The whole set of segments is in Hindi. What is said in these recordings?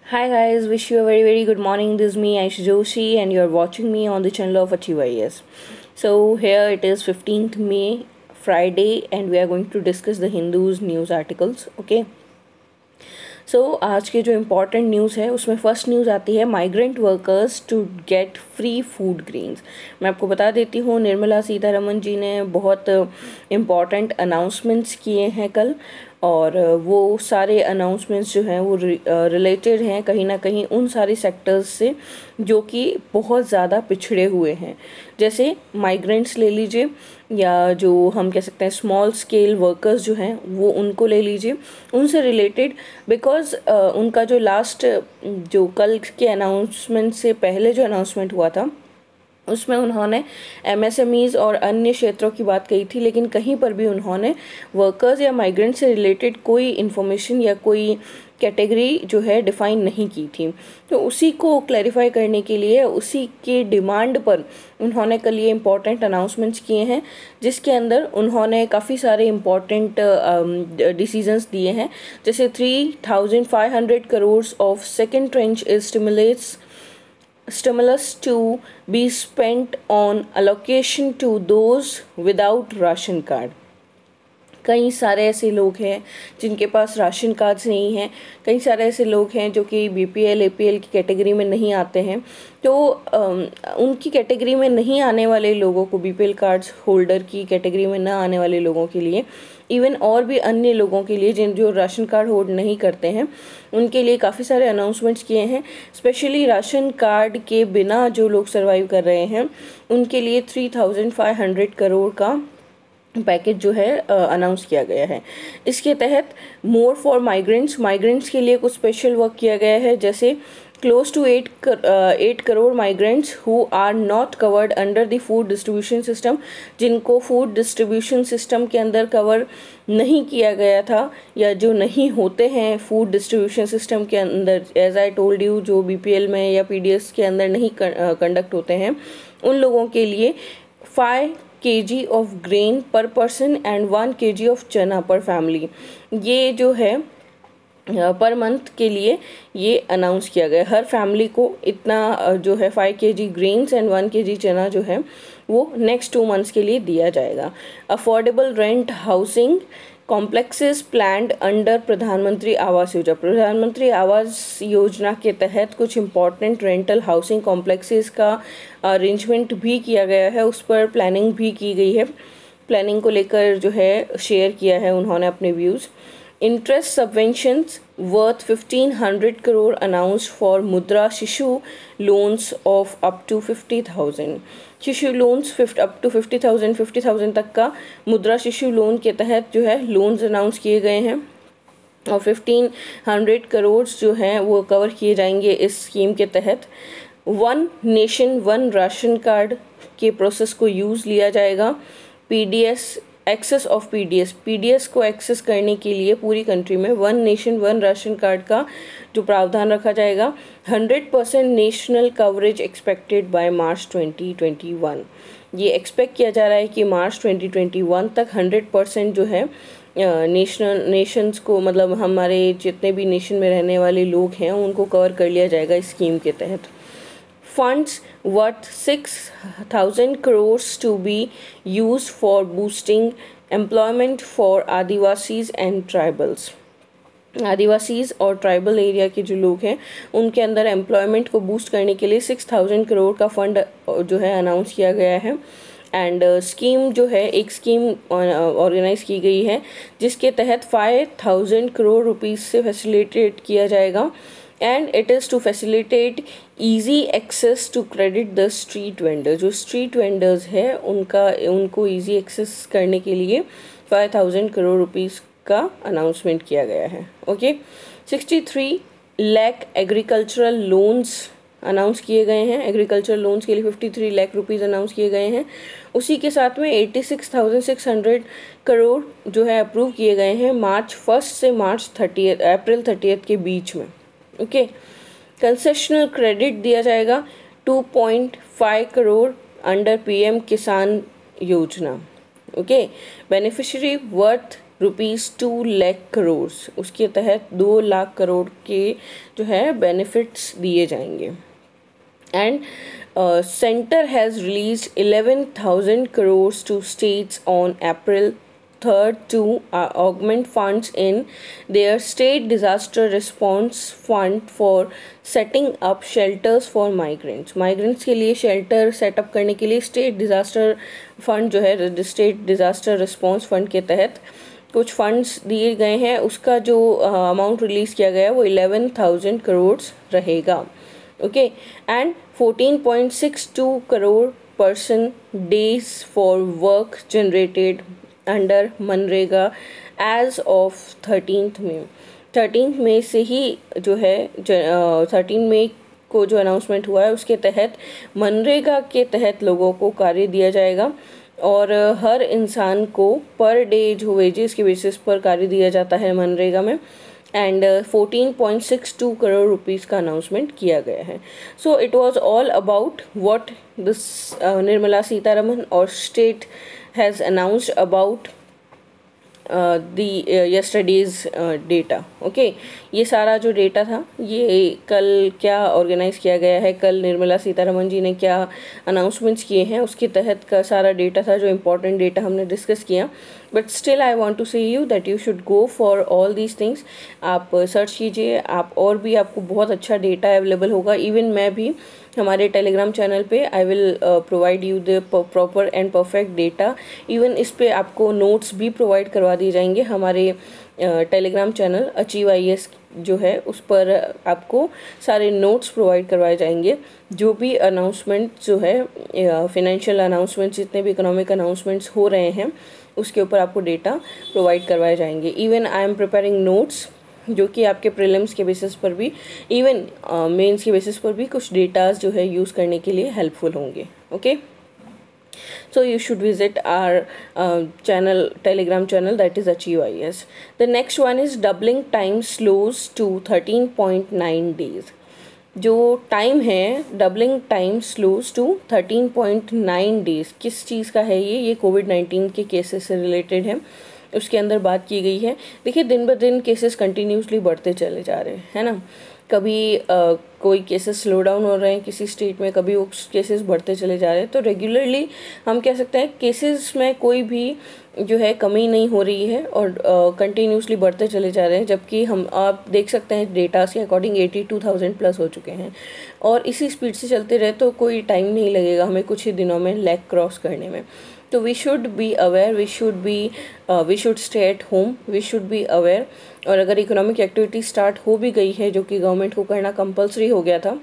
Hi guys, wish you a very good morning. This is me Aisha Joshi and you're watching me on the channel of Achieve IAS. So here it is 15th May Friday and we are going to discuss the Hindus news articles. Okay. आज के जो इम्पॉर्टेंट न्यूज़ है उसमें फर्स्ट न्यूज़ आती है migrant workers to get free food grains. मैं आपको बता देती हूँ निर्मला सीतारमन जी ने बहुत इम्पॉर्टेंट अनाउंसमेंट्स किए हैं कल, और वो सारे अनाउंसमेंट्स जो हैं वो रिलेटेड हैं कहीं ना कहीं उन सारे सेक्टर्स से जो कि बहुत ज़्यादा पिछड़े हुए हैं। जैसे माइग्रेंट्स ले लीजिए, या जो हम कह सकते हैं स्मॉल स्केल वर्कर्स जो हैं वो उनको ले लीजिए, उनसे रिलेटेड। बिकॉज उनका जो लास्ट जो कल के अनाउंसमेंट से पहले जो अनाउंसमेंट हुआ था उसमें उन्होंने एमएसएमईज़ और अन्य क्षेत्रों की बात कही थी, लेकिन कहीं पर भी उन्होंने वर्कर्स या माइग्रेंट से रिलेटेड कोई इन्फॉर्मेशन या कोई कैटेगरी जो है डिफ़ाइन नहीं की थी। तो उसी को क्लैरिफाई करने के लिए उसी के डिमांड पर उन्होंने कल ये इम्पॉर्टेंट अनाउंसमेंट्स किए हैं, जिसके अंदर उन्होंने काफ़ी सारे इम्पॉर्टेंट डिसीजंस दिए हैं। जैसे 3,500 crore of second tranche stimulus to be spent on allocation to those without ration card। कई सारे ऐसे लोग हैं जिनके पास राशन कार्ड्स नहीं हैं, कई सारे ऐसे लोग हैं जो कि बीपीएल एपीएल की कैटेगरी में नहीं आते हैं। तो उनकी कैटेगरी में नहीं आने वाले लोगों को, बीपीएल कार्ड्स होल्डर की कैटेगरी में ना आने वाले लोगों के लिए, इवन और भी अन्य लोगों के लिए जो राशन कार्ड होल्ड नहीं करते हैं, उनके लिए काफ़ी सारे अनाउंसमेंट्स किए हैं। स्पेशली राशन कार्ड के बिना जो लोग सर्वाइव कर रहे हैं उनके लिए 3,500 करोड़ का पैकेज जो है अनाउंस किया गया है। इसके तहत मोर फॉर माइग्रेंट्स के लिए कुछ स्पेशल वर्क किया गया है। जैसे close to 8 crore migrants who are not covered under the food distribution system, जिनको फूड डिस्ट्रीब्यूशन सिस्टम के अंदर कवर नहीं किया गया था या जो नहीं होते हैं फूड डिस्ट्रीब्यूशन सिस्टम के अंदर, एज आई टोल्ड यू, जो बीपीएल में या पीडीएस के अंदर नहीं कंडक्ट होते हैं, उन लोगों के लिए 5 kg of grain per person and 1 kg of chana per family, ये जो है पर मंथ के लिए ये अनाउंस किया गया। हर फैमिली को इतना जो है 5 kg ग्रेन्स एंड 1 kg चना जो है वो नेक्स्ट 2 मंथ्स के लिए दिया जाएगा। Affordable rent housing complexes planned under Pradhan Mantri Awas Yojana. Pradhan Mantri Awas Yojana के तहत कुछ इम्पॉर्टेंट रेंटल हाउसिंग कॉम्प्लेक्सेस का अरेंजमेंट भी किया गया है, उस पर प्लानिंग भी की गई है। प्लानिंग को लेकर जो है शेयर किया है उन्होंने अपने views. Interest subventions worth 1,500 crore announced for Mudra Shishu loans of up to 50,000। शिशु लोन्स अप टू 50,000 तक का मुद्रा शिशु लोन के तहत जो है लोन्स अनाउंस किए गए हैं, और 1,500 करोड़ जो हैं वो कवर किए जाएंगे इस स्कीम के तहत। 1 नेशन 1 राशन कार्ड के प्रोसेस को यूज़ लिया जाएगा। पीडीएस एक्सेस ऑफ पीडीएस को एक्सेस करने के लिए पूरी कंट्री में 1 नेशन 1 राशन कार्ड का जो प्रावधान रखा जाएगा। 100% national coverage expected by March 2021। ये एक्सपेक्ट किया जा रहा है कि मार्च 2021 तक 100% जो है नेशंस को, मतलब हमारे जितने भी नेशन में रहने वाले लोग हैं उनको कवर कर लिया जाएगा इस स्कीम के तहत। Funds worth 6,000 crores to be used for boosting employment for Adivasis and tribals. Adivasis और ट्राइबल एरिया के जो लोग हैं उनके अंदर एम्प्लॉयमेंट को बूस्ट करने के लिए 6,000 करोड़ का फंड जो है अनाउंस किया गया है। एंड स्कीम जो है, एक स्कीम ऑर्गेनाइज की गई है जिसके तहत 5,000 करोड़ रुपीज़ से फैसिलिटेट किया जाएगा, and it is to facilitate easy access to credit the street vendor. जो स्ट्रीट वेंडर्स है उनको ईजी एक्सेस करने के लिए 5,000 करोड़ रुपीज़ का अनाउंसमेंट किया गया है। Okay, 63 lakh agricultural loans announce किए गए हैं। एग्रीकल्चरल लोन्स के लिए 53 लाख रुपीज़ अनाउंस किए गए हैं। उसी के साथ में 86,600 करोड़ जो है अप्रूव किए गए हैं मार्च 1 से अप्रैल 30 के बीच में। ओके, कंसेशनल क्रेडिट दिया जाएगा 2.5 crore under PM Kisan Yojana. Okay, beneficiary worth ₹2 lakh crore, उसके तहत 2 लाख करोड़ के जो है बेनिफिट्स दिए जाएंगे। And center has released 11,000 crores to states on April 3rd to augment funds in their state disaster response fund for setting up shelters for migrants. Migrants के लिए शेल्टर सेटअप करने के लिए स्टेट डिज़ास्टर फंड जो है, स्टेट डिज़ास्टर रिस्पॉन्स फंड के तहत कुछ फंड्स दिए गए हैं। उसका जो अमाउंट रिलीज़ किया गया है वो 11,000 करोड़ रहेगा। Okay, and 14.62 crore person days for work generated under MNREGA as of 13 May. 13 मई से ही जो है 13 मई को जो अनाउंसमेंट हुआ है उसके तहत मनरेगा के तहत लोगों को कार्य दिया जाएगा और हर इंसान को पर डे जो वेजेस के बेसिस पर कार्य दिया जाता है मनरेगा में, एंड 14.62 करोड़ रुपीज़ का अनाउंसमेंट किया गया है। So it was all about what this Nirmala Sitharaman और state has announced about yesterday's data. Okay, ये सारा जो डेटा था ये कल क्या ऑर्गेनाइज़ किया गया है, कल निर्मला सीतारमन जी ने क्या अनाउंसमेंट्स किए हैं उसके तहत का सारा डेटा था जो इम्पोर्टेंट डेटा हमने डिस्कस किया। But still I want to say you that you should go for all these things. आप सर्च कीजिए, आप और भी आपको बहुत अच्छा डेटा अवेलेबल होगा। इवन मैं भी हमारे टेलीग्राम चैनल पे I will provide you the proper and perfect data. Even इस पे आपको नोट्स भी प्रोवाइड करवा दिए जाएंगे। हमारे टेलीग्राम चैनल अचीव IAS जो है उस पर आपको सारे नोट्स प्रोवाइड करवाए जाएंगे। जो भी अनाउंसमेंट जो है फिनेंशियल अनाउंसमेंट, जितने भी इकोनॉमिक अनाउंसमेंट्स हो रहे हैं उसके ऊपर आपको डेटा प्रोवाइड करवाए जाएंगे। Even I am preparing notes जो कि आपके प्रीलिम्स के बेसिस पर भी, इवन मेंस के बेसिस पर भी कुछ डेटाज जो है यूज़ करने के लिए हेल्पफुल होंगे। Okay, so you should visit our channel, telegram channel, that is Achieve IAS. The next one is doubling time slows to 13.9 days. जो टाइम है doubling time slows to 13.9 days, किस चीज़ का है ये कोविड-19 के केसेस से रिलेटेड है, उसके अंदर बात की गई है। देखिए दिन ब दिन केसेस कंटिन्यूसली बढ़ते चले जा रहे हैं, है ना। कभी कोई केसेस स्लो डाउन हो रहे हैं किसी स्टेट में, कभी वो केसेस बढ़ते चले जा रहे हैं। तो रेगुलरली हम कह सकते हैं केसेस में कोई भी जो है कमी नहीं हो रही है और कंटिन्यूसली बढ़ते चले जा रहे हैं। जबकि हम आप देख सकते हैं डेटा के अकॉर्डिंग 82,000 प्लस हो चुके हैं और इसी स्पीड से चलते रहे तो कोई टाइम नहीं लगेगा हमें कुछ ही दिनों में लेग क्रॉस करने में। तो we should be aware, we should stay at home, we should be aware. और अगर इकोनॉमिक एक्टिविटी स्टार्ट हो भी गई है जो कि गवर्नमेंट को करना कंपलसरी हो गया था,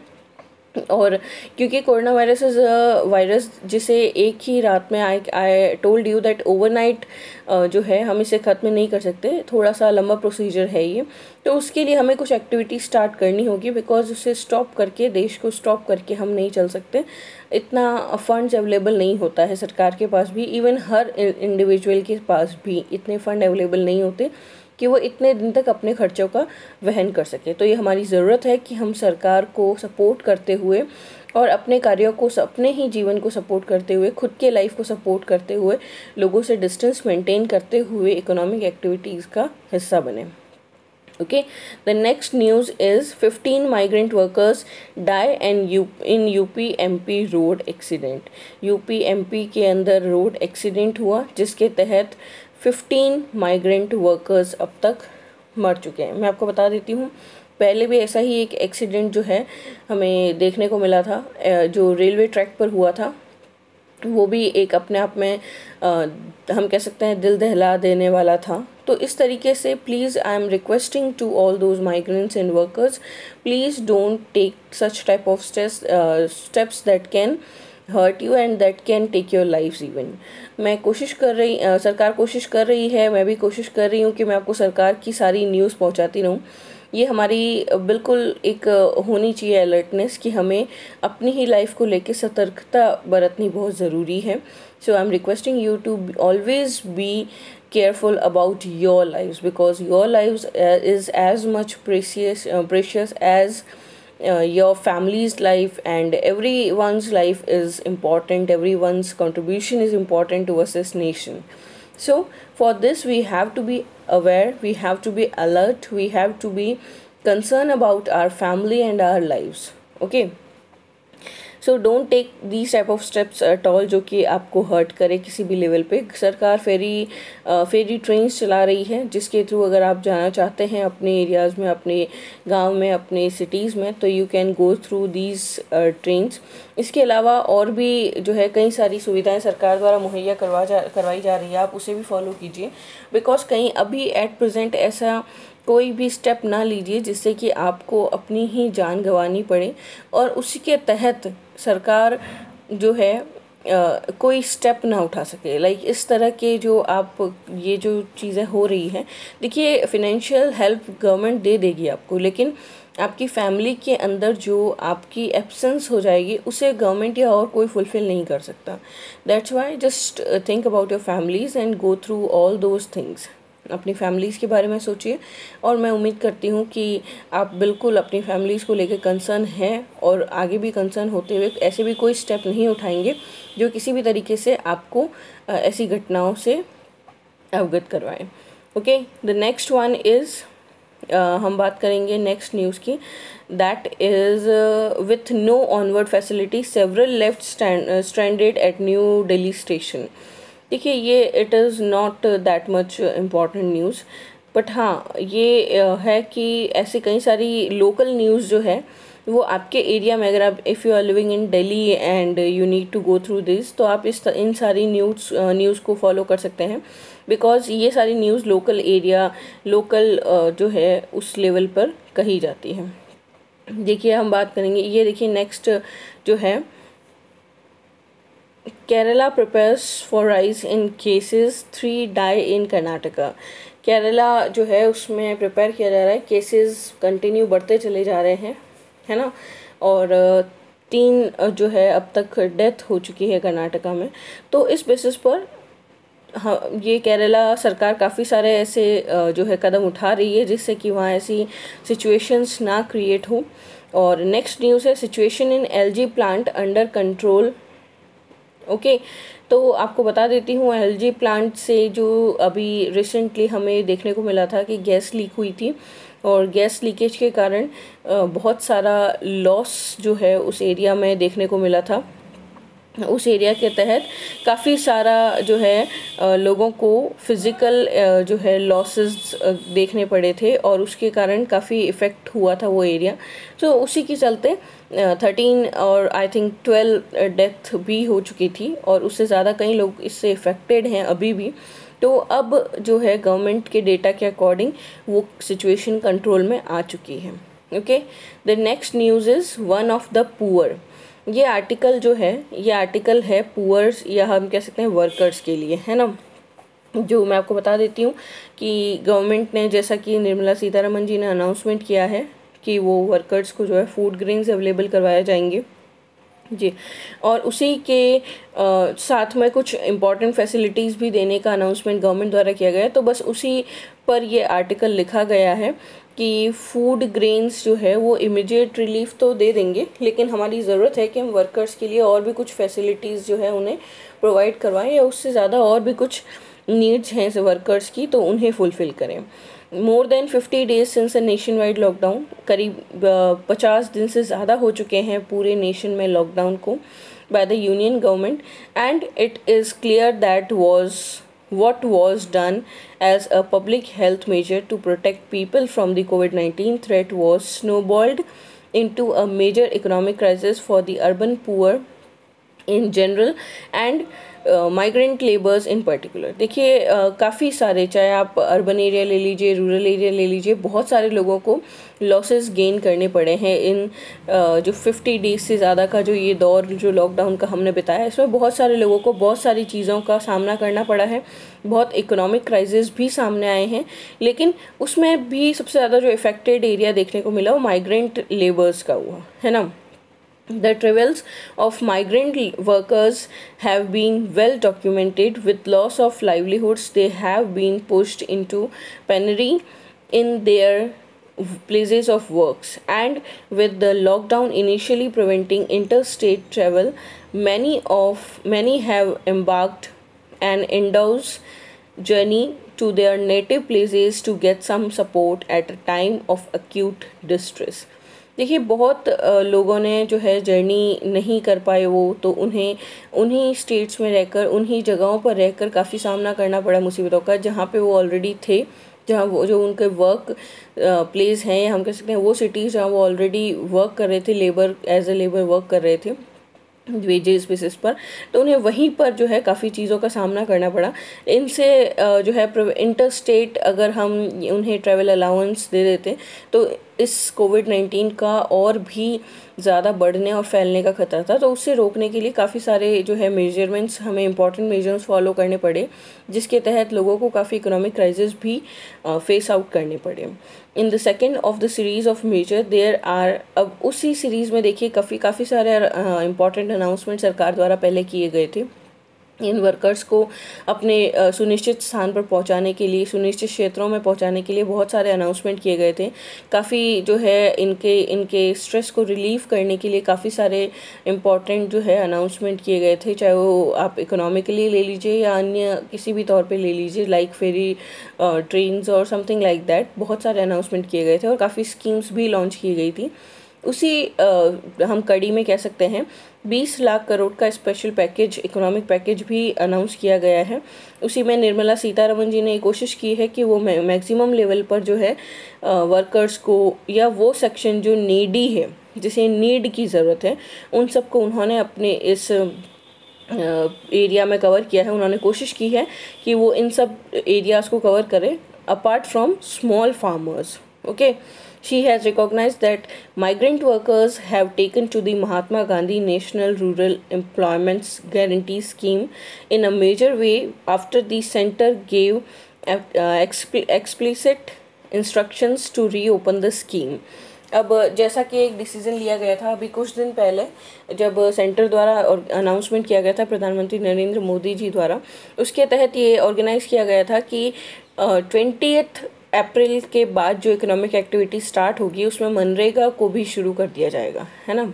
और क्योंकि कोरोना वायरस इज़ वायरस जिसे एक ही रात में I told you that overnight जो है हम इसे ख़त्म नहीं कर सकते, थोड़ा सा लंबा प्रोसीजर है ये। तो उसके लिए हमें कुछ एक्टिविटी स्टार्ट करनी होगी, बिकॉज उसे स्टॉप करके, देश को स्टॉप करके हम नहीं चल सकते। इतना फंड्स अवेलेबल नहीं होता है सरकार के पास भी, इवन हर इंडिविजुअल के पास भी इतने फंड अवेलेबल नहीं होते कि वो इतने दिन तक अपने खर्चों का वहन कर सके। तो ये हमारी ज़रूरत है कि हम सरकार को सपोर्ट करते हुए और अपने कार्यों को, अपने ही जीवन को सपोर्ट करते हुए, खुद के लाइफ को सपोर्ट करते हुए, लोगों से डिस्टेंस मेंटेन करते हुए इकोनॉमिक एक्टिविटीज़ का हिस्सा बने। Okay, the next news is 15 migrant workers die in UP MP road accident. UP MP के अंदर रोड एक्सीडेंट हुआ जिसके तहत 15 माइग्रेंट वर्कर्स अब तक मर चुके हैं। मैं आपको बता देती हूँ, पहले भी ऐसा ही एक एक्सीडेंट जो है हमें देखने को मिला था, जो रेलवे ट्रैक पर हुआ था। वो भी एक अपने आप में हम कह सकते हैं दिल दहला देने वाला था। तो इस तरीके से please I am requesting to all those migrants and workers, please don't take such type of steps that can hurt you and that can take your lifes even. मैं कोशिश कर रही सरकार कोशिश कर रही है, मैं भी कोशिश कर रही हूँ कि मैं आपको सरकार की सारी न्यूज़ पहुँचाती रहूँ। ये हमारी बिल्कुल एक होनी चाहिए अलर्टनेस कि हमें अपनी ही लाइफ को लेके सतर्कता बरतनी बहुत ज़रूरी है। So I am requesting you to always be careful about your lives, because your lives is as much precious as your family's life, and everyone's life is important, everyone's contribution is important to us as nation. So for this we have to be aware, we have to be alert, we have to be concerned about our family and our lives. Okay, so don't take these type of steps at all जो कि आपको हर्ट करे किसी भी लेवल पे. सरकार फेरी ट्रेन्स चला रही है जिसके थ्रू अगर आप जाना चाहते हैं अपने एरियाज़ में, अपने गांव में, अपने सिटीज़ में, तो you can go through these trains. इसके अलावा और भी जो है कई सारी सुविधाएं सरकार द्वारा मुहैया करवाई जा रही है, आप उसे भी फॉलो कीजिए. बिकॉज कहीं अभी एट प्रेजेंट ऐसा कोई भी स्टेप ना लीजिए जिससे कि आपको अपनी ही जान गंवानी पड़े और उसी के तहत सरकार जो है कोई स्टेप ना उठा सके. लाइक इस तरह के जो आप ये जो चीज़ें हो रही हैं, देखिए फिनेंशियल हेल्प गवर्नमेंट दे देगी आपको, लेकिन आपकी फैमिली के अंदर जो आपकी एब्सेंस हो जाएगी उसे गवर्नमेंट या और कोई फुलफ़िल नहीं कर सकता. That's why just think about your families and go through all those things. अपनी फैमिलीज़ के बारे में सोचिए और मैं उम्मीद करती हूँ कि आप बिल्कुल अपनी फैमिलीज़ को लेकर कंसर्न हैं और आगे भी कंसर्न होते हुए ऐसे भी कोई स्टेप नहीं उठाएंगे जो किसी भी तरीके से आपको ऐसी घटनाओं से अवगत करवाएं. Okay, the next one is हम बात करेंगे नेक्स्ट न्यूज़ की. That is with no onward facility several left stranded at new Delhi station. देखिए ये it is not that much important news, but हाँ ये है कि ऐसी कई सारी लोकल न्यूज़ जो है वो आपके एरिया में, अगर आप if you are living in Delhi and you need to go through this, तो आप इन सारी न्यूज़ को फॉलो कर सकते हैं. बिकॉज ये सारी न्यूज़ लोकल एरिया, लोकल जो है उस लेवल पर कही जाती है. देखिए हम बात करेंगे, ये देखिए नेक्स्ट जो है, Kerala prepares for rise in cases, 3 die in Karnataka. Kerala जो है उसमें प्रिपेयर किया जा रहा है, केसेस कंटिन्यू बढ़ते चले जा रहे हैं, है ना, और 3 जो है अब तक डेथ हो चुकी है कर्नाटका में. तो इस बेसिस पर हाँ ये केरला सरकार काफ़ी सारे ऐसे जो है कदम उठा रही है जिससे कि वहाँ ऐसी सिचुएशंस ना क्रिएट हो. और नेक्स्ट न्यूज़ है, situation in LG plant under control. Okay, तो आपको बता देती हूँ एलजी प्लांट से जो अभी रिसेंटली हमें देखने को मिला था कि गैस लीक हुई थी और गैस लीकेज के कारण बहुत सारा लॉस जो है उस एरिया में देखने को मिला था. उस एरिया के तहत काफ़ी सारा जो है लोगों को फिज़िकल जो है लॉसेस देखने पड़े थे और उसके कारण काफ़ी इफ़ेक्ट हुआ था वो एरिया. तो उसी के चलते 13 और आई थिंक 12 डेथ भी हो चुकी थी और उससे ज़्यादा कई लोग इससे इफ़ेक्टेड हैं अभी भी. तो अब जो है गवर्नमेंट के डेटा के अकॉर्डिंग वो सिचुएशन कंट्रोल में आ चुकी है. Okay, the next news is one of the poor. ये आर्टिकल जो है, ये आर्टिकल है पुअर्स या हम कह सकते हैं वर्कर्स के लिए, है ना. जो मैं आपको बता देती हूँ कि गवर्नमेंट ने, जैसा कि निर्मला सीतारमण जी ने अनाउंसमेंट किया है कि वो वर्कर्स को जो है फूड ग्रेन्स अवेलेबल करवाए जाएंगे जी, और उसी के साथ में कुछ इम्पॉर्टेंट फैसिलिटीज़ भी देने का अनाउंसमेंट गवर्नमेंट द्वारा किया गया है. तो बस उसी पर ये आर्टिकल लिखा गया है कि फूड ग्रेन्स जो है वो इमीडिएट रिलीफ तो दे देंगे, लेकिन हमारी ज़रूरत है कि हम वर्कर्स के लिए और भी कुछ फैसिलिटीज़ जो है उन्हें प्रोवाइड करवाएं या उससे ज़्यादा और भी कुछ नीड्स हैं वर्कर्स की तो उन्हें फुलफ़िल करें. More than 50 days since a nationwide lockdown. करीब 50 दिन से ज़्यादा हो चुके हैं पूरे नेशन में लॉकडाउन को by the union government, and it is clear that what was done as a public health measure to protect people from the COVID-19 threat was snowballed into a major economic crisis for the urban poor in general and migrant labours in particular. देखिए काफ़ी सारे, चाहे आप अर्बन एरिया ले लीजिए, रूरल एरिया ले लीजिए, बहुत सारे लोगों को लॉसेस गेन करने पड़े हैं इन जो 50 डेज से ज़्यादा का जो ये दौर जो लॉकडाउन का हमने बिताया, इसमें बहुत सारे लोगों को बहुत सारी चीज़ों का सामना करना पड़ा है. बहुत इकोनॉमिक क्राइसिस भी सामने आए हैं, लेकिन उसमें भी सबसे ज़्यादा जो इफ़ेक्टेड एरिया देखने को मिला वो माइग्रेंट लेबर्स का हुआ, है ना. The travails of migrant workers have been well documented. With loss of livelihoods, they have been pushed into penury in their places of works, and with the lockdown initially preventing interstate travel, many have embarked and journey to their native places to get some support at a time of acute distress। देखिए बहुत लोगों ने जो है जर्नी नहीं कर पाए वो, तो उन्हें उन्हीं स्टेट्स में रहकर, उन्हीं जगहों पर रहकर काफ़ी सामना करना पड़ा मुसीबतों का, जहाँ पे वो ऑलरेडी थे, जहाँ वो जो उनके वर्क प्लेस हैं, या हम कह सकते हैं वो सिटीज़ जहाँ वो ऑलरेडी वर्क कर रहे थे, labour as a labour work कर रहे थे वेजेस बेसिस पर, तो उन्हें वहीं पर जो है काफ़ी चीज़ों का सामना करना पड़ा। इनसे जो है इंटर स्टेट अगर हम उन्हें ट्रैवल अलाउंस दे देते तो इस कोविड-19 का और भी ज़्यादा बढ़ने और फैलने का खतरा था। तो उससे रोकने के लिए काफ़ी सारे जो है मेजरमेंट्स, हमें इंपॉर्टेंट मेजर्स फॉलो करने पड़े, जिसके तहत लोगों को काफ़ी इकोनॉमिक क्राइसिस भी फेस आउट करने पड़े। In the second of the series of major there are, अब उसी सीरीज़ में देखिए काफ़ी सारे इंपॉर्टेंट अनाउंसमेंट सरकार द्वारा पहले किए गए थे इन वर्कर्स को अपने सुनिश्चित स्थान पर पहुंचाने के लिए, सुनिश्चित क्षेत्रों में पहुंचाने के लिए बहुत सारे अनाउंसमेंट किए गए थे। काफ़ी जो है इनके स्ट्रेस को रिलीव करने के लिए काफ़ी सारे इम्पॉर्टेंट जो है अनाउंसमेंट किए गए थे, चाहे वो आप इकोनॉमिकली ले लीजिए या अन्य किसी भी तौर पे ले लीजिए, लाइक फेरी ट्रेन्स और समथिंग लाइक दैट। बहुत सारे अनाउंसमेंट किए गए थे और काफ़ी स्कीम्स भी लॉन्च की गई थी। उसी हम कड़ी में कह सकते हैं 20 लाख करोड़ का स्पेशल पैकेज, इकोनॉमिक पैकेज भी अनाउंस किया गया है। उसी में निर्मला सीतारमण जी ने कोशिश की है कि वो मैक्सिमम लेवल पर जो है वर्कर्स को, या वो सेक्शन जो नीडी है, जिसे नीड की ज़रूरत है, उन सबको उन्होंने अपने इस एरिया में कवर किया है। उन्होंने कोशिश की है कि वो इन सब एरियाज़ को कवर करें apart from small farmers. Okay, she has recognized that migrant workers have taken to the Mahatma Gandhi National Rural Employment Guarantee Scheme in a major way after the center gave explicit instructions to reopen the scheme। अब जैसा कि एक डिसीज़न लिया गया था अभी कुछ दिन पहले, जब सेंटर द्वारा अनाउंसमेंट किया गया था प्रधानमंत्री नरेंद्र मोदी जी द्वारा, उसके तहत ये ऑर्गेनाइज़ किया गया था कि 20 अप्रैल के बाद जो इकोनॉमिक एक्टिविटी स्टार्ट होगी उसमें मनरेगा को भी शुरू कर दिया जाएगा, है ना।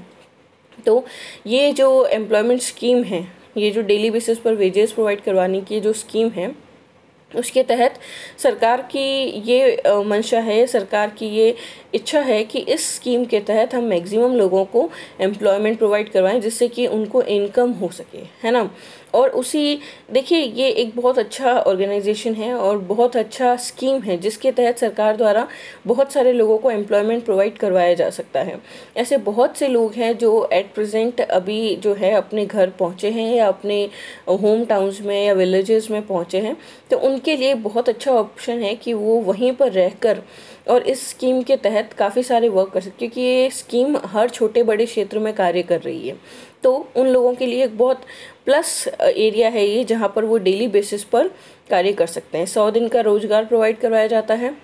तो ये जो एम्प्लॉयमेंट स्कीम है, ये जो डेली बेसिस पर वेजेस प्रोवाइड करवाने की जो स्कीम है, उसके तहत सरकार की ये मंशा है, सरकार की ये इच्छा है कि इस स्कीम के तहत हम मैक्सिमम लोगों को एम्प्लॉयमेंट प्रोवाइड करवाएं, जिससे कि उनको इनकम हो सके, है ना। और उसी देखिए ये एक बहुत अच्छा ऑर्गेनाइजेशन है और बहुत अच्छा स्कीम है, जिसके तहत सरकार द्वारा बहुत सारे लोगों को एम्प्लॉयमेंट प्रोवाइड करवाया जा सकता है। ऐसे बहुत से लोग हैं जो एट प्रेजेंट अभी जो है अपने घर पहुँचे हैं या अपने होम टाउन्स में या विलेजेस में पहुँचे हैं, तो उनके लिए बहुत अच्छा ऑप्शन है कि वो वहीं पर रहकर और इस स्कीम के तहत काफ़ी सारे वर्क कर सकते, क्योंकि ये स्कीम हर छोटे बड़े क्षेत्र में कार्य कर रही है। तो उन लोगों के लिए एक बहुत प्लस एरिया है ये, जहाँ पर वो डेली बेसिस पर कार्य कर सकते हैं। 100 दिन का रोज़गार प्रोवाइड करवाया जाता है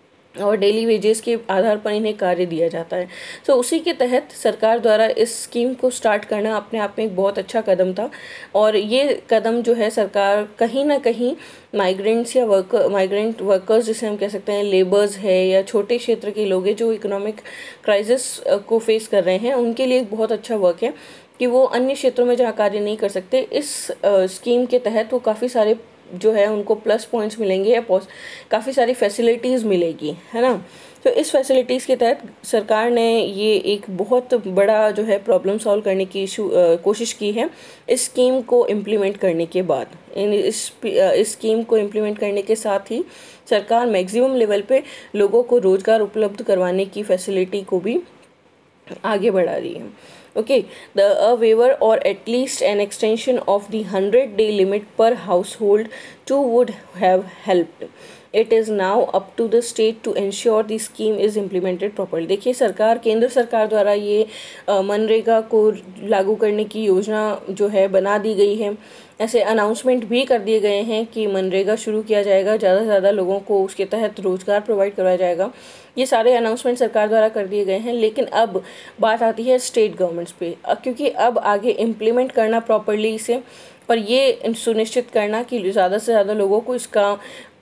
और डेली वेजेस के आधार पर इन्हें कार्य दिया जाता है। तो उसी के तहत सरकार द्वारा इस स्कीम को स्टार्ट करना अपने आप में एक बहुत अच्छा कदम था। और ये कदम जो है सरकार कहीं ना कहीं माइग्रेंट्स या माइग्रेंट वर्कर्स जिसे हम कह सकते हैं, लेबर्स है या छोटे क्षेत्र के लोग हैं जो इकोनॉमिक क्राइसिस को फेस कर रहे हैं, उनके लिए एक बहुत अच्छा वर्क है कि वो अन्य क्षेत्रों में जहाँ कार्य नहीं कर सकते, इस स्कीम के तहत वो काफ़ी सारे जो है उनको प्लस पॉइंट्स मिलेंगे या काफ़ी सारी फैसिलिटीज़ मिलेगी, है ना। तो इस फैसिलिटीज़ के तहत सरकार ने ये एक बहुत बड़ा जो है प्रॉब्लम सॉल्व करने की कोशिश की है इस स्कीम को इम्प्लीमेंट करने के बाद। इस स्कीम को इम्प्लीमेंट करने के साथ ही सरकार मैक्सिमम लेवल पे लोगों को रोज़गार उपलब्ध करवाने की फैसिलिटी को भी आगे बढ़ा रही है। Okay, a waiver or at least an extension of the 100-day limit per household too would have helped. It is now up to the state to ensure the scheme is implemented properly। देखिए सरकार, केंद्र सरकार द्वारा ये मनरेगा को लागू करने की योजना जो है बना दी गई है। ऐसे अनाउंसमेंट भी कर दिए गए हैं कि मनरेगा शुरू किया जाएगा, ज़्यादा से ज़्यादा लोगों को उसके तहत रोज़गार प्रोवाइड करवाया जाएगा। ये सारे अनाउंसमेंट सरकार द्वारा कर दिए गए हैं। लेकिन अब बात आती है स्टेट गवर्नमेंट्स पे, क्योंकि अब आगे इम्प्लीमेंट करना प्रॉपरली इसे, और ये सुनिश्चित करना कि ज़्यादा से ज़्यादा लोगों को इसका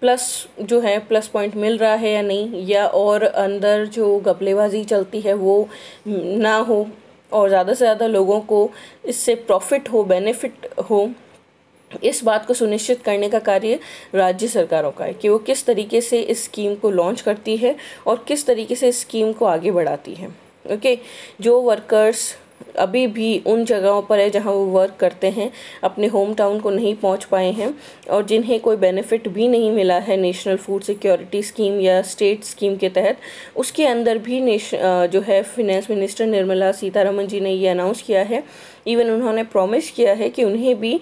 प्लस पॉइंट मिल रहा है या नहीं, या और अंदर जो घपलेबाजी चलती है वो ना हो और ज़्यादा से ज़्यादा लोगों को इससे प्रॉफिट हो, बेनिफिट हो। इस बात को सुनिश्चित करने का कार्य राज्य सरकारों का है कि वो किस तरीके से इस स्कीम को लॉन्च करती है और किस तरीके से इस स्कीम को आगे बढ़ाती है। ओके, जो वर्कर्स अभी भी उन जगहों पर है जहां वो वर्क करते हैं, अपने होम टाउन को नहीं पहुंच पाए हैं और जिन्हें कोई बेनिफिट भी नहीं मिला है नेशनल फूड सिक्योरिटी स्कीम या स्टेट स्कीम के तहत, उसके अंदर भी जो है फिनेंस मिनिस्टर निर्मला सीतारमण जी ने ये अनाउंस किया है। इवन उन्होंने प्रॉमिस किया है कि उन्हें भी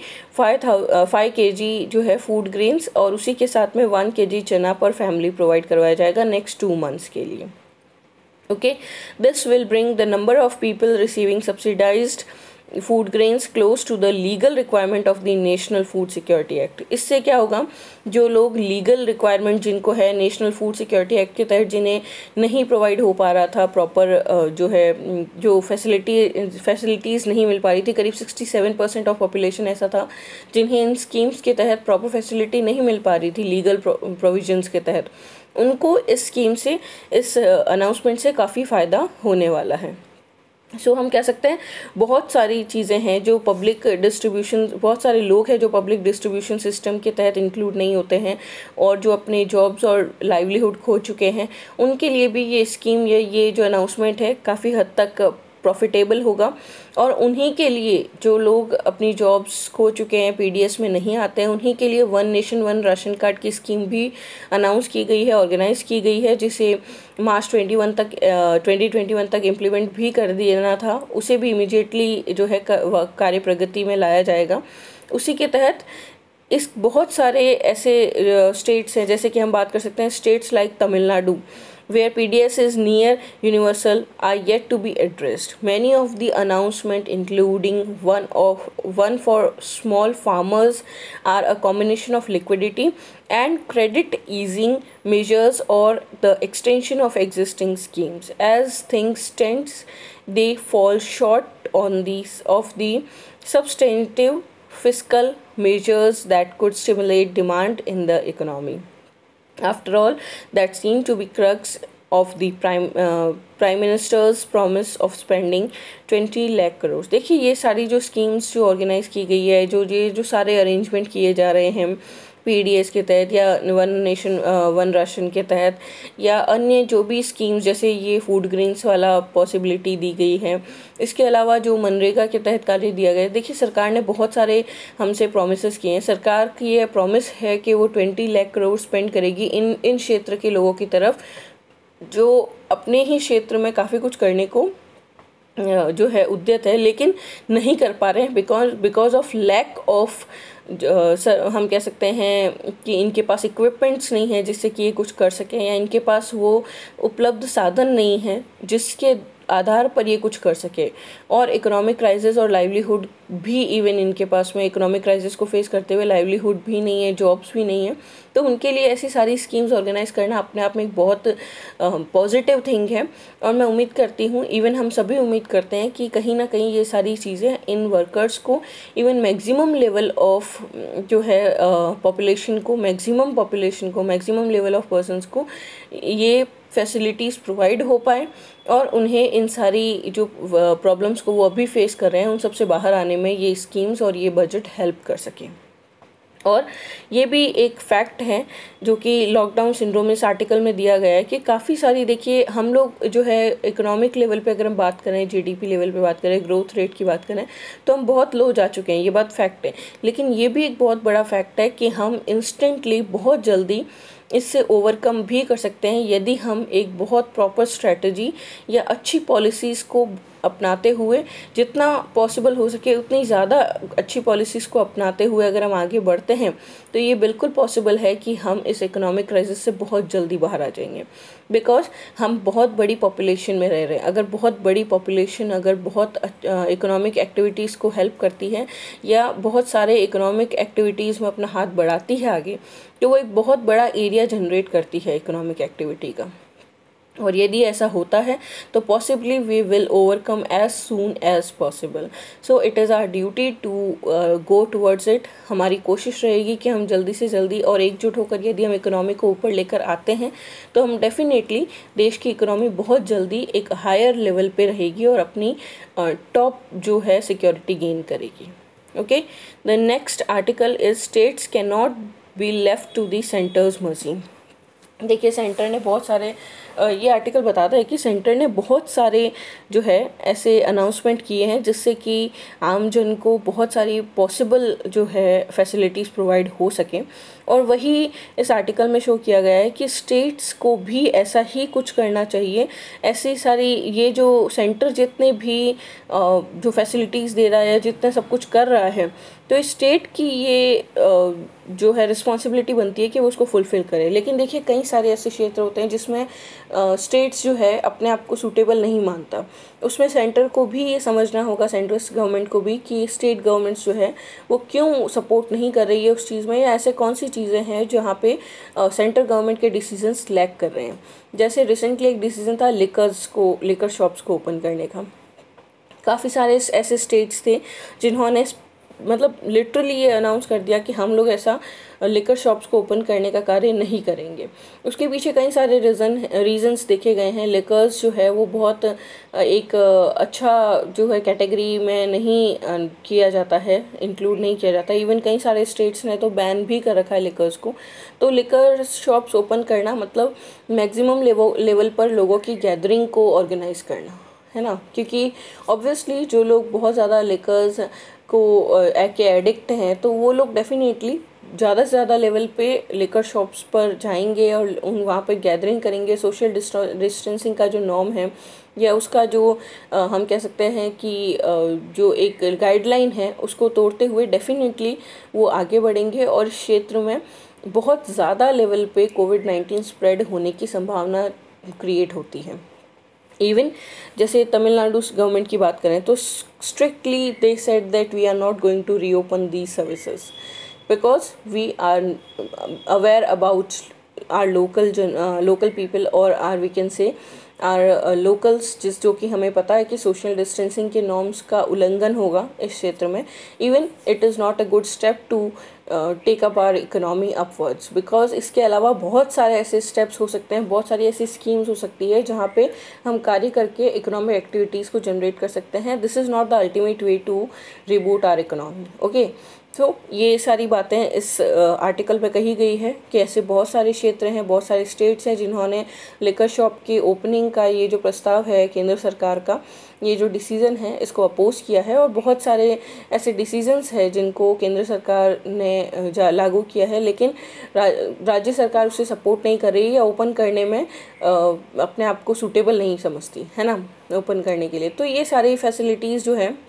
5 kg जो है फूड ग्रेन्स और उसी के साथ में 1 kg चना पर फैमिली प्रोवाइड करवाया जाएगा नेक्स्ट 2 months के लिए। Okay, this will bring the number of people receiving subsidized food grains close to the legal requirement of the National Food Security Act। इससे क्या होगा, जो लोग लीगल रिक्वायरमेंट जिनको है नेशनल फूड सिक्योरिटी एक्ट के तहत, जिन्हें नहीं प्रोवाइड हो पा रहा था प्रॉपर जो है जो फैसिलिटीज़ नहीं मिल पा रही थी, करीब 67% ऑफ पॉपुलेशन ऐसा था जिन्हें इन स्कीम्स के तहत प्रॉपर फैसिलिटी नहीं मिल पा रही थी लीगल प्रोविजंस के तहत, उनको इस स्कीम से, इस अनाउंसमेंट से काफ़ी फ़ायदा होने वाला है। सो हम कह सकते हैं बहुत सारी चीज़ें हैं जो पब्लिक डिस्ट्रीब्यूशन, बहुत सारे लोग हैं जो पब्लिक डिस्ट्रीब्यूशन सिस्टम के तहत इंक्लूड नहीं होते हैं और जो अपने जॉब्स और लाइवलीहुड खो चुके हैं, उनके लिए भी ये स्कीम या ये जो अनाउंसमेंट है काफ़ी हद तक प्रॉफिटेबल होगा। और उन्हीं के लिए जो लोग अपनी जॉब्स खो चुके हैं, पीडीएस में नहीं आते हैं, उन्हीं के लिए 1 नेशन 1 राशन कार्ड की स्कीम भी अनाउंस की गई है, ऑर्गेनाइज़ की गई है, जिसे मार्च 2021 तक इम्प्लीमेंट भी कर देना था। उसे भी इमीडिएटली जो है कार्य प्रगति में लाया जाएगा। उसी के तहत इस बहुत सारे ऐसे स्टेट्स हैं, जैसे कि हम बात कर सकते हैं states like Tamil Nadu, where PDS is near universal, are yet to be addressed. Many of the announcement, including one for small farmers, are a combination of liquidity and credit easing measures or the extension of existing schemes. As things stand, they fall short on of the substantive fiscal measures that could stimulate demand in the economy. After all, that seemed to be crux of the Prime Minister's promise of spending 20 lakh crore। देखिए ये सारी जो स्कीम्स जो ऑर्गेनाइज़ की गई है, जो सारे अरेंजमेंट किए जा रहे हैं पीडीएस के तहत या 1 नेशन 1 राशन के तहत, या अन्य जो भी स्कीम्स जैसे ये फूड ग्रेन्स वाला पॉसिबिलिटी दी गई है, इसके अलावा जो मनरेगा के तहत कार्य दिया गया है, देखिए सरकार ने बहुत सारे हमसे प्रोमिस किए हैं। सरकार की यह प्रॉमिस है कि वो 20 लाख करोड़ स्पेंड करेगी इन क्षेत्र के लोगों की तरफ जो अपने ही क्षेत्र में काफ़ी कुछ करने को जो है उद्यत है, लेकिन नहीं कर पा रहे हैं बिकॉज ऑफ लैक ऑफ हम कह सकते हैं कि इनके पास इक्विपमेंट्स नहीं है जिससे कि ये कुछ कर सकें, या इनके पास वो उपलब्ध साधन नहीं है जिसके आधार पर ये कुछ कर सके। और इकोनॉमिक क्राइसिस और लाइवलीहुड भी, इवन इनके पास में इकोनॉमिक क्राइसिस को फेस करते हुए लाइवलीहुड भी नहीं है, जॉब्स भी नहीं है, तो उनके लिए ऐसी सारी स्कीम्स ऑर्गेनाइज करना अपने आप में एक बहुत पॉजिटिव थिंग है। और मैं उम्मीद करती हूँ, इवन हम सभी उम्मीद करते हैं कि कहीं ना कहीं ये सारी चीज़ें इन वर्कर्स को, इवन मैक्सिमम लेवल ऑफ जो है पॉपुलेशन को, मैक्सिमम लेवल ऑफ पर्सनस को ये फैसिलिटीज़ प्रोवाइड हो पाए और उन्हें इन सारी जो प्रॉब्लम्स को वो अभी फेस कर रहे हैं उन सबसे बाहर आने में ये स्कीम्स और ये बजट हेल्प कर सकें। और ये भी एक फैक्ट है जो कि लॉकडाउन सिंड्रोम इस आर्टिकल में दिया गया है कि काफ़ी सारी, देखिए हम लोग जो है इकोनॉमिक लेवल पे अगर हम बात करें, जीडीपी लेवल पे बात करें, ग्रोथ रेट की बात करें, तो हम बहुत लो जा चुके हैं, ये बात फैक्ट है। लेकिन ये भी एक बहुत बड़ा फैक्ट है कि हम इंस्टेंटली बहुत जल्दी इससे ओवरकम भी कर सकते हैं यदि हम एक बहुत प्रॉपर स्ट्रेटजी या अच्छी पॉलिसीज़ को अपनाते हुए, जितना पॉसिबल हो सके उतनी ज़्यादा अच्छी पॉलिसीज़ को अपनाते हुए अगर हम आगे बढ़ते हैं तो ये बिल्कुल पॉसिबल है कि हम इस इकोनॉमिक क्राइसिस से बहुत जल्दी बाहर आ जाएंगे। बिकॉज हम बहुत बड़ी पॉपुलेशन में रह रहे हैं। अगर बहुत बड़ी पॉपुलेशन अगर बहुत इकोनॉमिक एक्टिविटीज़ को हेल्प करती है या बहुत सारे इकोनॉमिक एक्टिविटीज़ में अपना हाथ बढ़ाती है आगे, तो वो एक बहुत बड़ा एरिया जनरेट करती है इकोनॉमिक एक्टिविटी का। और यदि ऐसा होता है तो possibly we will overcome as soon as possible. So it is our duty to go towards it. हमारी कोशिश रहेगी कि हम जल्दी से जल्दी और एकजुट होकर यदि हम इकोनॉमी को ऊपर लेकर आते हैं तो हम डेफिनेटली देश की इकोनॉमी बहुत जल्दी एक हायर लेवल पे रहेगी और अपनी टॉप जो है सिक्योरिटी गेन करेगी। Okay, the next article is states cannot be left to the center's mercy. देखिए सेंटर ने बहुत सारे ये आर्टिकल बताता है कि सेंटर ने बहुत सारे जो है ऐसे अनाउंसमेंट किए हैं जिससे कि आम जन को बहुत सारी पॉसिबल जो है फैसिलिटीज़ प्रोवाइड हो सकें, और वही इस आर्टिकल में शो किया गया है कि स्टेट्स को भी ऐसा ही कुछ करना चाहिए। ऐसी सारी ये जो सेंटर जितने भी जो फैसिलिटीज़ दे रहा है, जितने सब कुछ कर रहा है, तो स्टेट की ये जो है रिस्पॉन्सिबिलिटी बनती है कि वो उसको फुलफ़िल करे। लेकिन देखिए कई सारे ऐसे क्षेत्र होते हैं जिसमें स्टेट्स जो है अपने आप को सूटेबल नहीं मानता। उसमें सेंटर को भी ये समझना होगा, सेंट्रल गवर्नमेंट को भी, कि स्टेट गवर्नमेंट्स जो है वो क्यों सपोर्ट नहीं कर रही है उस चीज़ में, या ऐसे कौन सी चीज़ें हैं जहाँ पे सेंट्रल गवर्नमेंट के डिसीजंस लैग कर रहे हैं। जैसे रिसेंटली एक डिसीजन था लिकर शॉप्स को ओपन करने का। काफ़ी सारे ऐसे स्टेट्स थे जिन्होंने मतलब लिटरली ये अनाउंस कर दिया कि हम लोग ऐसा लिकर शॉप्स को ओपन करने का कार्य नहीं करेंगे। उसके पीछे कई सारे रीजंस देखे गए हैं। लिकर्स जो है वो बहुत एक अच्छा जो है कैटेगरी में नहीं किया जाता है, इंक्लूड नहीं किया जाता। इवन कई सारे स्टेट्स ने तो बैन भी कर रखा है लिकर्स को। तो लिकर शॉप्स ओपन करना मतलब मैक्सिमम लेवल पर लोगों की गैदरिंग को ऑर्गेनाइज करना है ना, क्योंकि ऑब्वियसली जो लोग बहुत ज़्यादा लिकर्स को के एडिक्ट हैं तो वो लोग डेफिनेटली ज़्यादा से ज़्यादा लेवल पे लिकर शॉप्स पर जाएंगे और वहाँ पे गैदरिंग करेंगे। सोशल डिस्टेंसिंग का जो नॉर्म है या उसका जो हम कह सकते हैं कि जो एक गाइडलाइन है उसको तोड़ते हुए डेफिनेटली वो आगे बढ़ेंगे और इस क्षेत्र में बहुत ज़्यादा लेवल पे कोविड-19 स्प्रेड होने की संभावना क्रिएट होती है। इवन जैसे तमिलनाडु गवर्नमेंट की बात करें तो strictly they said that we are not going to reopen these services because we are aware about our local people और or we can say our locals, जो कि हमें पता है कि सोशल डिस्टेंसिंग के नॉर्म्स का उल्लंघन होगा इस क्षेत्र में। Even it is not a good step to take up our economy upwards, because इसके अलावा बहुत सारे ऐसे स्टेप्स हो सकते हैं, बहुत सारी ऐसी स्कीम्स हो सकती है जहाँ पे हम कार्य करके इकोनॉमिक एक्टिविटीज़ को जनरेट कर सकते हैं। This is not the ultimate way to reboot our economy. Okay, तो ये सारी बातें इस आर्टिकल पे कही गई है कि ऐसे बहुत सारे क्षेत्र हैं, बहुत सारे स्टेट्स हैं जिन्होंने लिकर शॉप की ओपनिंग का ये जो प्रस्ताव है केंद्र सरकार का, ये जो डिसीज़न है इसको अपोज किया है। और बहुत सारे ऐसे डिसीजंस हैं जिनको केंद्र सरकार ने लागू किया है लेकिन राज्य सरकार उसे सपोर्ट नहीं कर रही या ओपन करने में अपने आप को सूटेबल नहीं समझती है ना ओपन करने के लिए। तो ये सारी फैसिलिटीज़ जो है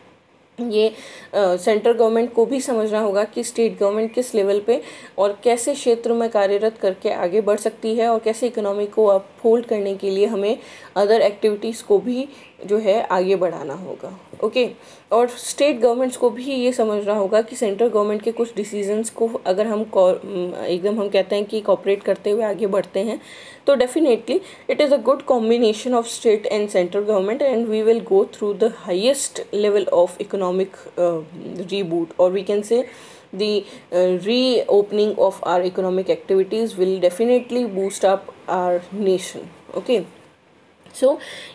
ये सेंट्रल गवर्नमेंट को भी समझना होगा कि स्टेट गवर्नमेंट किस लेवल पे और कैसे क्षेत्र में कार्यरत करके आगे बढ़ सकती है और कैसे इकोनॉमी को अपहोल्ड करने के लिए हमें अदर एक्टिविटीज़ को भी जो है आगे बढ़ाना होगा। ओके, और स्टेट गवर्नमेंट्स को भी ये समझना होगा कि सेंट्रल गवर्नमेंट के कुछ डिसीजंस को अगर हम एकदम हम कहते हैं कि कोऑपरेट करते हुए आगे बढ़ते हैं तो definitely it is a good combination of state and central government and we will go through the highest level of economic reboot, or we can say the reopening of our economic activities will definitely boost up our nation. Okay, so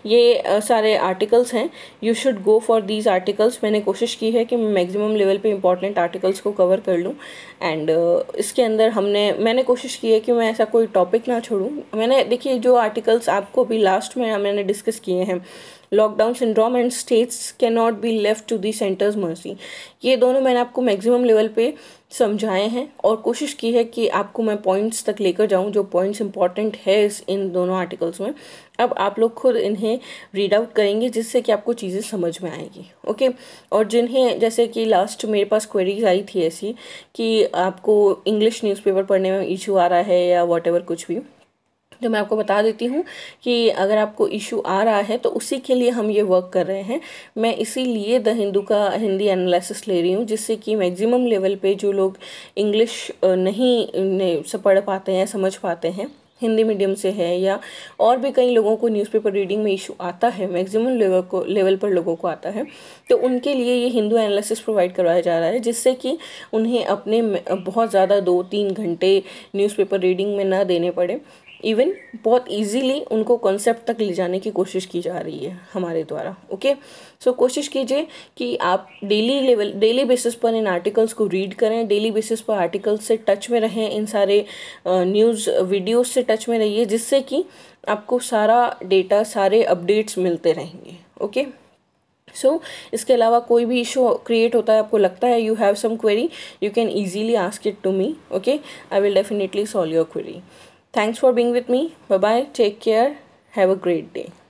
ये सारे आर्टिकल्स हैं, you should go for these articles. मैंने कोशिश की है कि मैं मैक्सिमम लेवल पे इंपॉर्टेंट आर्टिकल्स को कवर कर लूँ एंड इसके अंदर मैंने कोशिश की है कि मैं ऐसा कोई टॉपिक ना छोड़ूँ। मैंने देखिए जो आर्टिकल्स आपको अभी लास्ट में मैंने डिस्कस किए हैं, lockdown syndrome and states can not be left to the centre's mercy, ये दोनों मैंने आपको मैक्सिमम लेवल पे समझाए हैं और कोशिश की है कि आपको मैं पॉइंट्स तक लेकर जाऊं जो पॉइंट्स इंपॉर्टेंट है इन दोनों आर्टिकल्स में। अब आप लोग खुद इन्हें रीड आउट करेंगे जिससे कि आपको चीज़ें समझ में आएगी। ओके, और जिन्हें जैसे कि लास्ट मेरे पास क्वेरीज आई थी ऐसी कि आपको इंग्लिश न्यूज़पेपर पढ़ने में इशू आ रहा है या वॉट कुछ भी, तो मैं आपको बता देती हूँ कि अगर आपको इशू आ रहा है तो उसी के लिए हम ये वर्क कर रहे हैं। मैं इसीलिए द हिंदू का हिंदी एनालिसिस ले रही हूँ जिससे कि मैक्सिमम लेवल पे जो लोग इंग्लिश नहीं पढ़ पाते हैं, समझ पाते हैं, हिंदी मीडियम से है या और भी कई लोगों को न्यूज़पेपर रीडिंग में इशू आता है, मैक्सिमम लेवल पर लोगों को आता है, तो उनके लिए ये हिंदू एनालिसिस प्रोवाइड करवाया जा रहा है जिससे कि उन्हें अपने बहुत ज़्यादा 2-3 घंटे न्यूज़पेपर रीडिंग में ना देने पड़े। इवन बहुत इजीली उनको कॉन्सेप्ट तक ले जाने की कोशिश की जा रही है हमारे द्वारा। ओके, सो कोशिश कीजिए कि आप डेली बेसिस पर इन आर्टिकल्स को रीड करें, डेली बेसिस पर आर्टिकल्स से टच में रहें, इन सारे न्यूज़ वीडियोस से टच में रहिए, जिससे कि आपको सारा डेटा, सारे अपडेट्स मिलते रहेंगे। ओके, सो इसके अलावा कोई भी इशू क्रिएट होता है, आपको लगता है you have some query, you can easily ask it to me. Okay, I will definitely solve your query. Thanks for being with me. Bye bye, take care, have a great day.